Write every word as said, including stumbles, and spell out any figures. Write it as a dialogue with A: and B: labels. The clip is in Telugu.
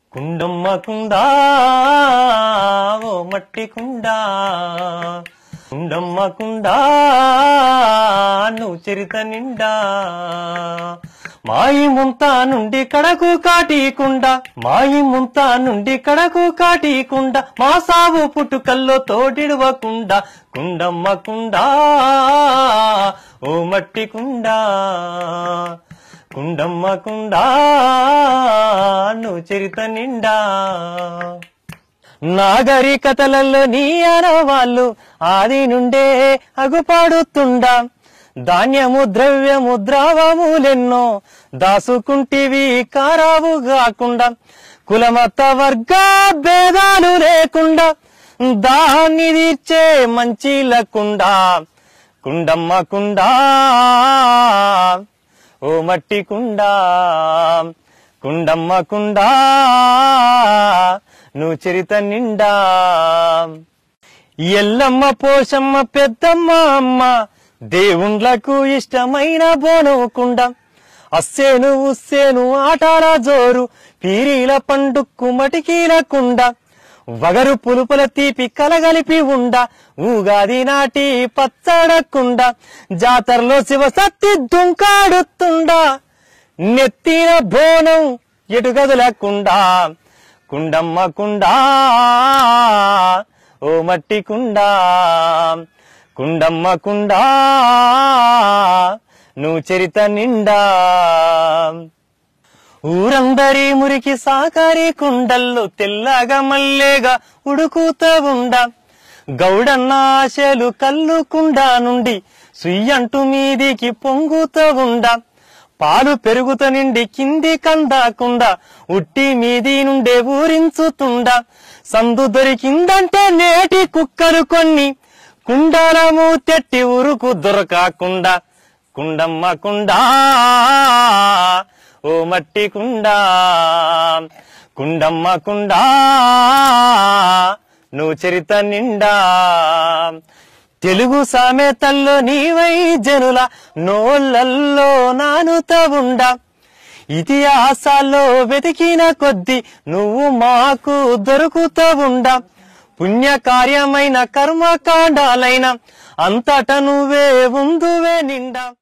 A: కుండమ్మ కుండా ఓ మట్టి కుండా కుండమ్మ కుండా నువ్వు చరిత నిండా మాయి ముంత నుండి కడకు కాటీకుండా మాయి ముంత నుండి కడకు కాటీకుండా మా సాగు పుట్టుకల్లో తోడిడవకుండా కుండమ్మ కుండా ఓ మట్టి కుండా కుండమ్మ కుండా నువ్వు చరిత నిండా నాగరికతలలో నీ ఆనవాళ్ళు ఆది నుండే అగుపాడుతుండా ధాన్యము ద్రవ్యము ద్రావములెన్నో దాసుకుంటివి కారావు కాకుండా కులమత వర్గ భేదాలు లేకుండా దాన్ని తీర్చే మంచి లకుండా కుండమ్మ కుండా ఓ మట్టి కుండా కుండమ్మ కుండా నువ్వు చరిత నిండా ఎల్లమ్మ పోషమ్మ పెద్దమ్మ అమ్మ దేవుండ్లకు ఇష్టమైన బోనవుకుండా అస్సేను ఉస్సేను ఆటాల జోరు పీరీల పండుక్కు మటికీలకుండా వగరు పులుపుల తీపి కలగలిపి ఉండ ఊగాది నాటి పచ్చడకుండా జాతరలో శివ సత్తి దుంకాడుతుండా నెత్తిన బోనం ఎటుగదులకుండా కుండమ్మ కుండా ఓ మట్టి కుండా కుండమ్మ కుండా నువ్వు చరిత నిండా ఊరందరి మురికి సాకారి కుండల్లో తెల్లగా మల్లేగా ఉడుకుతా ఉండా గౌడన్న ఆశలు కల్లు కుండా నుండి సుయ్యంటు మీదికి పొంగుతా ఉండా పాలు పెరుగుత నిండి కింది కందాకుండా ఉట్టి మీది నుండే ఊరించుతుండా సందు దొరికిందంటే నేటి కుక్కలు కొన్ని కుండలము తెట్టి ఉరుకు దొరకకుండా కుండమ్మ కుండా ఓ మట్టి కుండా కుండమ్మ కుండా నువ్వు చరిత నిండా తెలుగు సామెతల్లో నీవై జనుల నోళ్ళల్లో నానుతా ఉండా ఇతిహాసాల్లో వెతికిన కొద్ది నువ్వు మాకు దొరుకుతా ఉండా పుణ్యకార్యమైన కర్మకాండాలైన అంతట నువ్వే ఉందువే నిండా